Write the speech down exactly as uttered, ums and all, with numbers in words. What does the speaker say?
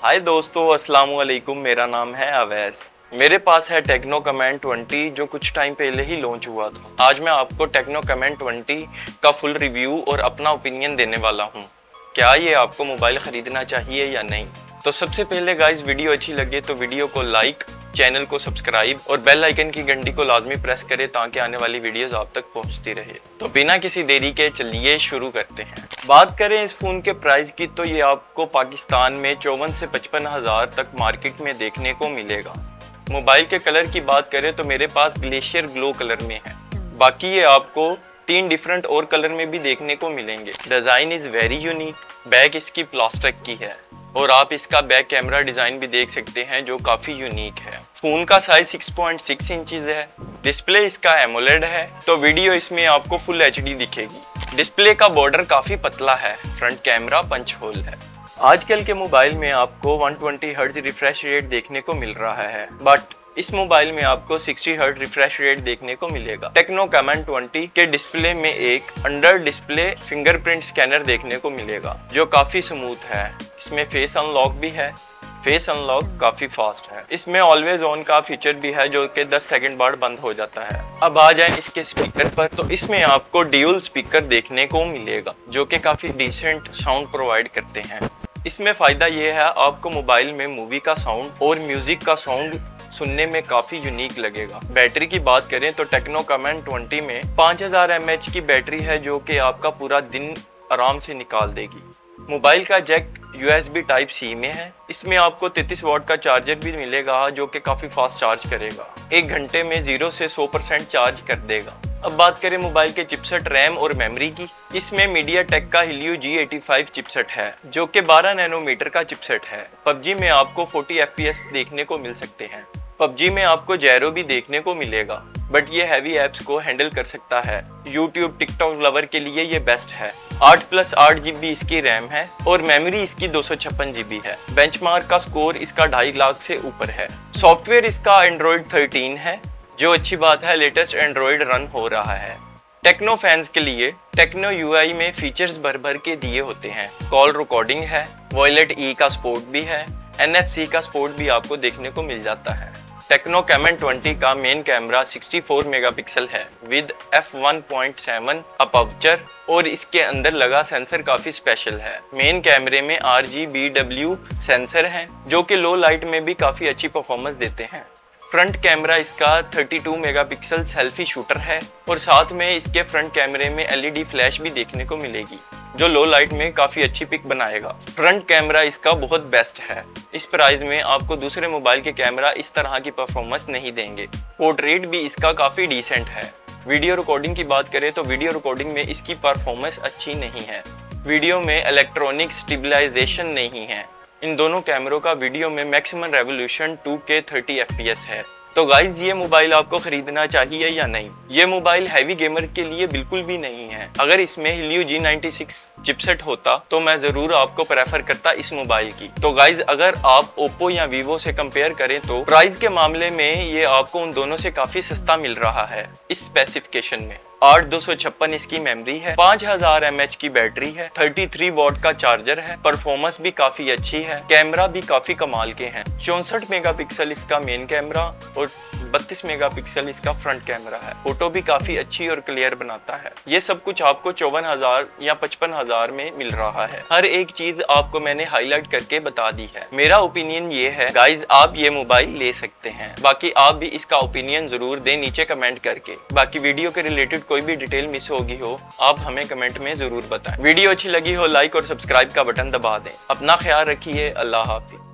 हाय दोस्तों, अस्सलाम वालेकुम। मेरा नाम है अवैस। मेरे पास है टेक्नो कमांड ट्वेंटी जो कुछ टाइम पहले ही लॉन्च हुआ था। आज मैं आपको टेक्नो कमांड ट्वेंटी का फुल रिव्यू और अपना ओपिनियन देने वाला हूँ। क्या ये आपको मोबाइल ख़रीदना चाहिए या नहीं। तो सबसे पहले गाइस, वीडियो अच्छी लगे तो वीडियो को लाइक, चैनल को सब्सक्राइब और बेल आइकन की घंटी को लाजमी प्रेस करें ताकि आने वाली वीडियोस आप तक पहुंचती रहे। तो बिना किसी देरी के चलिए शुरू करते हैं। बात करें इस फ़ोन के प्राइस की तो ये आपको पाकिस्तान में चौवन से पचपन हज़ार तक मार्केट में देखने को मिलेगा। मोबाइल के कलर की बात करें तो मेरे पास ग्लेशियर ग्लो कलर में है। बाकी ये आपको तीन डिफरेंट और कलर में भी देखने को मिलेंगे। Design is very unique. Back इसकी प्लास्टिक की है और आप इसका बैक कैमरा डिजाइन भी देख सकते हैं जो काफी यूनिक है। फोन का size six point six inches है। डिस्प्ले इसका एमोलेड है तो वीडियो इसमें आपको फुल एचडी दिखेगी। डिस्प्ले का बॉर्डर काफी पतला है। फ्रंट कैमरा पंच होल है। आजकल के मोबाइल में आपको one twenty hertz refresh rate देखने को मिल रहा है, बट इस मोबाइल में आपको सिक्सटी हर्ट्ज रिफ्रेश रेट देखने को मिलेगा। टेक्नो कमांड ट्वेंटी के डिस्प्ले में एक अंडर डिस्प्ले फिंगरप्रिंट स्कैनर देखने को मिलेगा जो काफी स्मूथ है। इसमें फेस अनलॉक भी है। फेस अनलॉक काफी फास्ट है। इसमें ऑलवेज ऑन का फीचर भी है जो कि दस सेकंड बाद बंद हो जाता है। अब आ जाए इसके स्पीकर पर, तो इसमें आपको ड्यूल स्पीकर देखने को मिलेगा जो कि काफी डिसेंट साउंड प्रोवाइड करते हैं। इसमें फायदा ये है आपको मोबाइल में मूवी का साउंड और म्यूजिक का साउंड सुनने में काफी यूनिक लगेगा। बैटरी की बात करें तो टेक्नो कमांड ट्वेंटी में पाँच हज़ार एम एच की बैटरी है जो कि आपका पूरा दिन आराम से निकाल देगी। मोबाइल का jack U S B type C में है। इसमें आपको तैंतीस वॉट का चार्जर भी मिलेगा जो कि काफी फास्ट चार्ज करेगा। एक घंटे में जीरो से सौ परसेंट चार्ज कर देगा। अब बात करें मोबाइल के चिपसेट, रैम और मेमोरी की। इसमें मीडियाटेक का Helio G eighty five chipset है जो कि बारह नैनोमीटर का चिपसेट है। पबजी में आपको चालीस एफ पी एस देखने को मिल सकते हैं। पबजी में आपको जैरो भी देखने को मिलेगा, बट ये हैवी एप्स को हैंडल कर सकता है। यूट्यूब, टिकटॉक लवर के लिए ये बेस्ट है। आठ प्लस आठ जीबी इसकी रैम है और मेमोरी इसकी दो सौ छप्पन जीबी है। बेंचमार्क का स्कोर इसका ढाई लाख से ऊपर है। सॉफ्टवेयर इसका एंड्रॉइड थर्टीन है जो अच्छी बात है, लेटेस्ट एंड्रॉइड रन हो रहा है। टेक्नो फैंस के लिए टेक्नो यू आई में फीचर्स भर भर के दिए होते हैं। कॉल रिकॉर्डिंग है, वॉयलेट ई का सपोर्ट भी है, एन एफ सी का सपोर्ट भी आपको देखने को मिल जाता है। टेक्नो कमांड ट्वेंटी का main camera sixty four megapixel है with F one point seven aperture और इसके अंदर लगा सेंसर काफी स्पेशल है। मेन कैमरे में R G B W sensor हैं जो कि लो लाइट में भी काफी अच्छी परफॉर्मेंस देते हैं। फ्रंट कैमरा इसका thirty two megapixel selfie shooter है और साथ में इसके फ्रंट कैमरे में एल ई डी फ्लैश भी देखने को मिलेगी जो लो लाइट में काफी अच्छी पिक बनाएगा। फ्रंट कैमरा इसका बहुत बेस्ट है। इस प्राइस में आपको दूसरे मोबाइल के कैमरा इस तरह की परफॉर्मेंस नहीं देंगे। पोर्ट्रेट भी इसका काफी डिसेंट है। वीडियो रिकॉर्डिंग की बात करें तो वीडियो रिकॉर्डिंग में इसकी परफॉर्मेंस अच्छी नहीं है। वीडियो में इलेक्ट्रॉनिक स्टेबलाइजेशन नहीं है। इन दोनों कैमरों का वीडियो में maximum resolution two K thirty F P S है। तो गाइज, ये मोबाइल आपको खरीदना चाहिए या नहीं। ये मोबाइल हैवी गेमर्स के लिए बिल्कुल भी नहीं है। अगर इसमें Helio G ninety six chipset होता तो मैं जरूर आपको प्रेफर करता इस मोबाइल की। तो गाइज, अगर आप ओप्पो या वीवो से कंपेयर करें तो प्राइस के मामले में ये आपको उन दोनों से काफी सस्ता मिल रहा है। इस स्पेसिफिकेशन में आठ दो सौ छप्पन इसकी मेमोरी है, पाँच हज़ार एम एच की बैटरी है, तैंतीस वॉट का चार्जर है, परफॉर्मेंस भी काफी अच्छी है, कैमरा भी काफी कमाल के हैं। चौसठ मेगापिक्सल इसका मेन कैमरा और बत्तीस मेगापिक्सल इसका फ्रंट कैमरा है। फोटो भी काफी अच्छी और क्लियर बनाता है। ये सब कुछ आपको चौवन हजार या पचपन हजार में मिल रहा है। हर एक चीज आपको मैंने हाईलाइट करके बता दी है। मेरा ओपिनियन ये है गाइज, आप ये मोबाइल ले सकते हैं। बाकी आप भी इसका ओपिनियन जरूर दें नीचे कमेंट करके। बाकी वीडियो के रिलेटेड कोई भी डिटेल मिस होगी हो आप हमें कमेंट में जरूर बताएं। वीडियो अच्छी लगी हो लाइक और सब्सक्राइब का बटन दबा दें। अपना ख्याल रखिए। अल्लाह हाफिज।